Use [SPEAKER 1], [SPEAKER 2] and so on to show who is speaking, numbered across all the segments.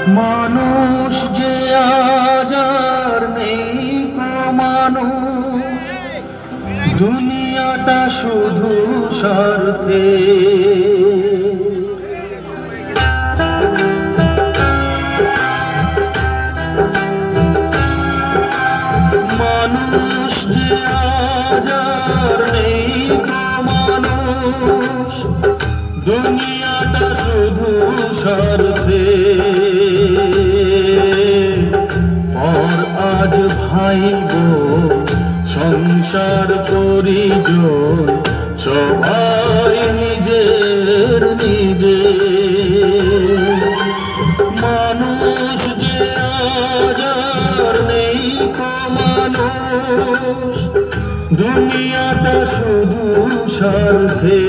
[SPEAKER 1] মানুষ যে আজ আর নেই কো মানুষ, দুনিয়াটা শুধু স্বার্থে। মানুষ যে আজ আর নেই কো মানুষ, দুনিয়াটা শুধু স্বার্থে। পর আজ ভাই বোন সংসার পরিজন সবাই নিজের নিজে। মানুষ যে আজ আর নেই কো মানুষ, দুনিয়াটা শুধু স্বার্থে।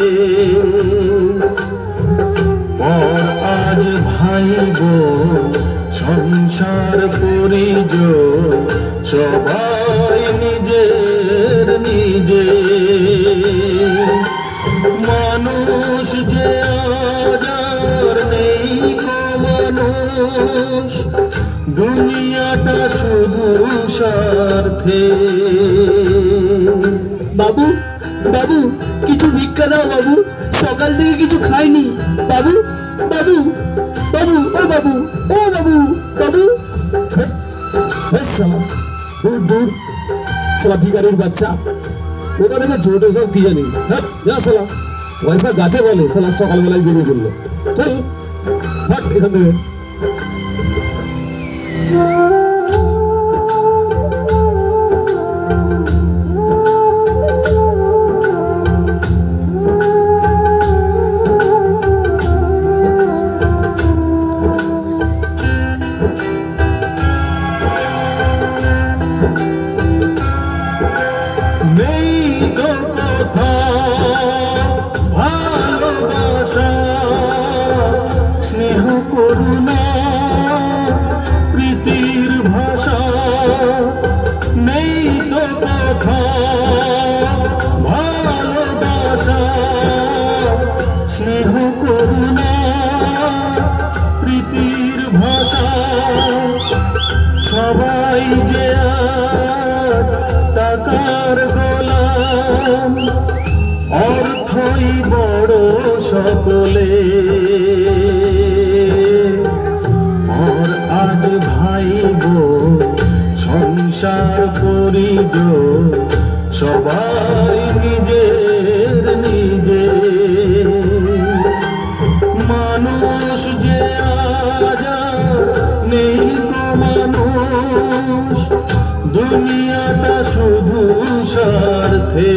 [SPEAKER 1] পর আজ ভাই বোন সংসার পরিজন সবাই নিজের নিজে। মানুষ যে আজ আর নেই কো মানুষ, দুনিয়াটা শুধু স্বার্থে।
[SPEAKER 2] বাবু বাবু কিছু ভিক্ষা দাও বাবু, সকাল থেকে কিছু খাইনি বাবু। বাবু বাবু ও বাবু ও বাবু বাবু। দূর দূর সালা ভিখারির বাচ্চা, ওটা দেখে ছোট সব কি জানি। যা সালা পয়সা গাছে বলে, সালা সকালবেলায় বেরিয়ে চললো। চল থাক এখান থেকে।
[SPEAKER 1] নেই তো কথা ভালোবাসা, স্নেহ করুণা প্রীতির ভাষা। নেই তো কথা ভালোবাসা, স্নেহ করুণা প্রীতির ভাষা। সবাই যে আর টাকার গোলাম, অর্থই বড় সকলে। আর আজ ভাই বোন সংসার পরিজন সবাই নিজের নিজে। মানুষ যে আজ আর নেই কো মানুষ, দুনিয়াটা শুধু স্বার্থে।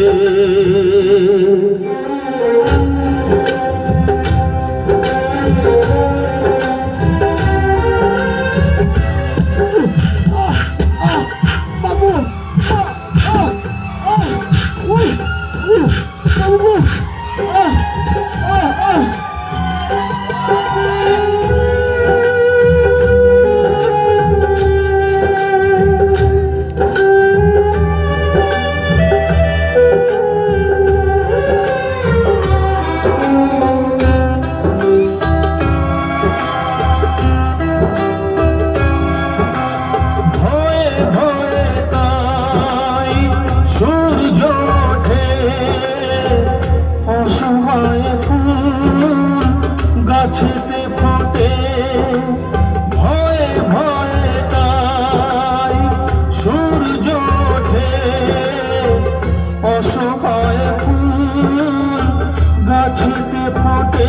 [SPEAKER 2] বাবু বাবু
[SPEAKER 1] সূর্য ওঠে অসহায় ফুল গাছেতে ফোটে। ভয়ে ভয়ে তাই সূর্য ওঠে অসহায় ফুল গাছেতে ফোটে।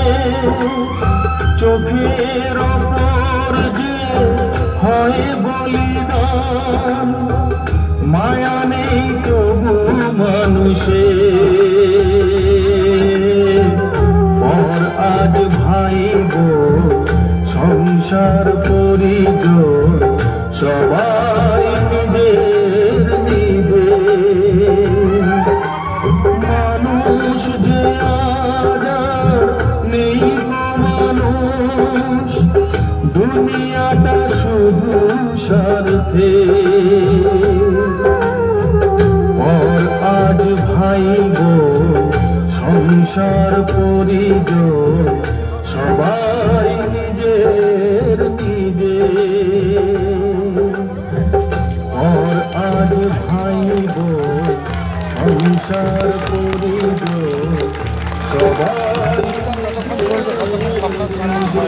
[SPEAKER 1] চোখের ওপর যে হয় বলিদান, মায়া নেই তবু মানুষে। পর আজ ভাই বোন সংসার পরিজন সবাই নিজের নিজে। মানুষ যে আজ আর নেই কো মানুষ, দুনিয়াটা শুধু স্বার্থে। পর আজ ভাই বোন সংসার পরিজন সবাই নিজের নিজের সংসার পরিজন সবার